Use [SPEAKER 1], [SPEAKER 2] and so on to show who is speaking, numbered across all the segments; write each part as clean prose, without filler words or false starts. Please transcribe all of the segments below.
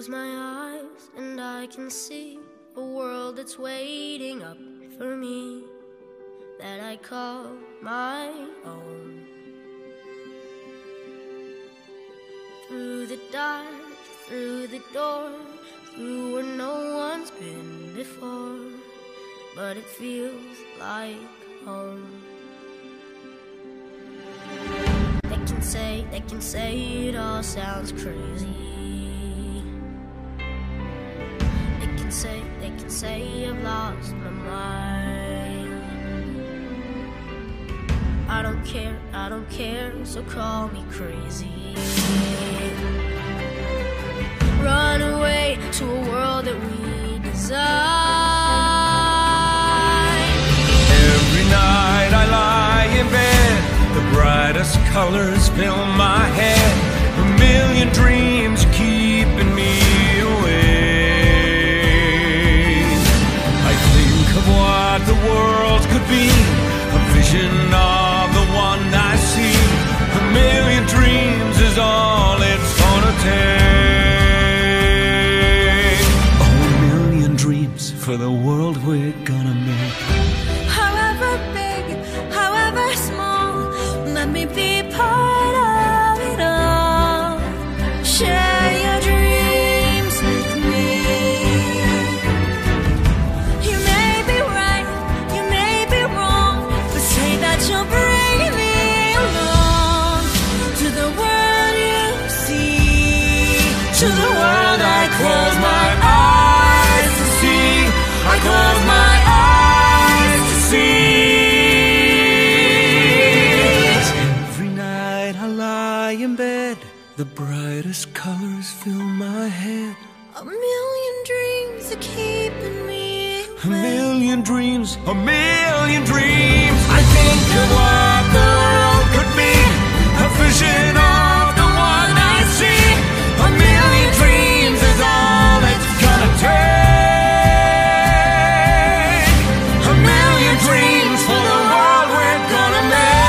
[SPEAKER 1] close my eyes and I can see a world that's waiting up for me, that I call my own. Through the dark, through the door, through where no one's been before, but it feels like home. They can say it all sounds crazy. They can say I've lost my mind. I don't care, so call me crazy. Run away to a world that we design.
[SPEAKER 2] Every night I lie in bed, the brightest colors fill my head, a million dreams keeping me awake. I think of what the world could be, a vision of the one I see. A million dreams is all it's gonna take. Oh, a million dreams for the world we're gonna make.
[SPEAKER 3] However big, however small, let me be part of it all. Share your dreams with me. You may be right, you may be wrong, but say that you'll bring me along to the world you see, to the world I close my eyes to see. I close my eyes to see.
[SPEAKER 2] Every night I lie in bed, the brightest colors fill my head.
[SPEAKER 3] A million dreams are keeping me
[SPEAKER 2] A million dreams, a million dreams. I think of what the world could be, a vision of the one I see. A million dreams is all it's gonna take. A million dreams for the world we're gonna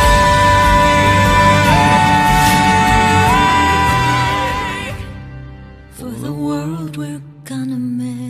[SPEAKER 2] make.
[SPEAKER 3] for the world we're gonna make.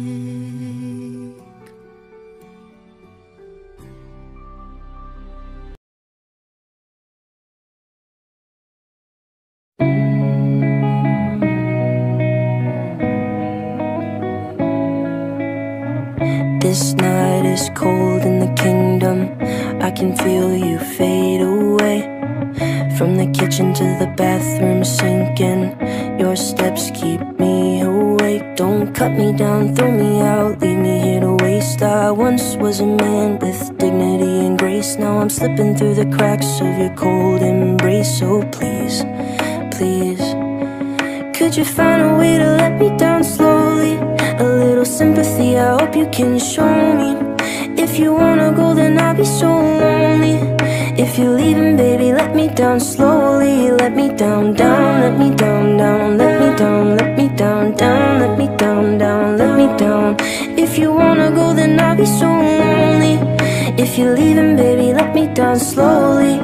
[SPEAKER 4] This night is cold in the kingdom. I can feel you fade away. From the kitchen to the bathroom sinking, your steps keep me awake. Don't cut me down, throw me out, leave me here to waste. I once was a man with dignity and grace. Now I'm slipping through the cracks of your cold embrace. So please, please, could you find a way to let me down slowly? A little sympathy, I hope you can show me. If you wanna go, then I'll be so lonely. If you're leaving, baby, let me down slowly. Let me down, down, let me down, down, let me down, let me down, down, let me down, down, let me down. If you wanna go, then I'll be so lonely. If you're leaving, baby, let me down slowly.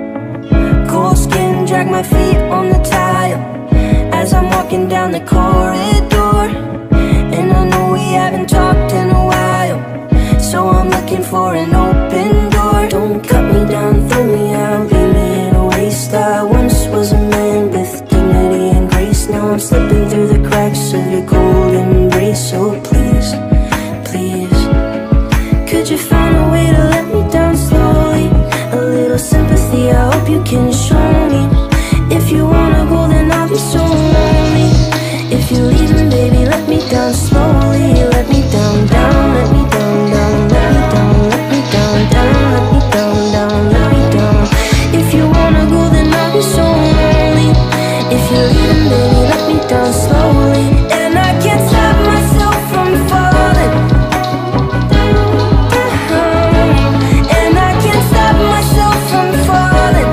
[SPEAKER 4] Cold skin, drag my feet on the tile as I'm walking down the corridor. And I know we haven't talked in a while, so I'm looking for an open door. Don't cut me down, throw me out, leave me in a waste. I once was a man with dignity and grace. Now I'm slipping through the cracks of your cold embrace. So please, please, could you find a way to let me down slowly? A little sympathy, I hope you can show me. If you wanna go, then I'll be so lonely. If you're leaving, baby, let me down slowly. Let me down, down, let me down, down, let me down, let me down, down, let me down, down, let me down. If you wanna go, then I'll be so lonely. If you're leaving, baby, let me down slowly. And I can't stop myself from falling. And I can't stop myself from falling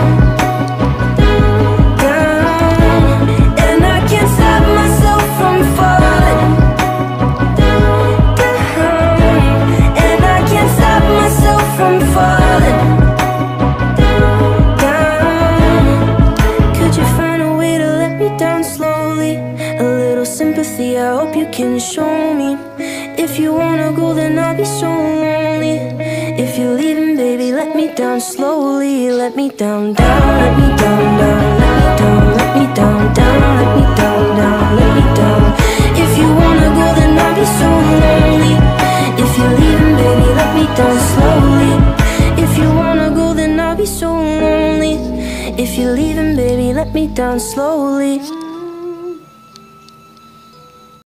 [SPEAKER 4] down. And I can't stop myself from falling down. And I can't stop myself from falling down. Could you find a way to let me down slowly? A little sympathy, sympathy, I hope you can show me. If you wanna go, then I'll be so lonely. If you're leaving, baby, let me down slowly. Let me down, down, let me down, down, let me down, let me down, down, let me down, down, let me down. If you wanna go, then I'll be so lonely. If you're leaving, baby, let me down slowly. If you wanna go, then I'll be so lonely. If you're leaving, baby, let me down slowly.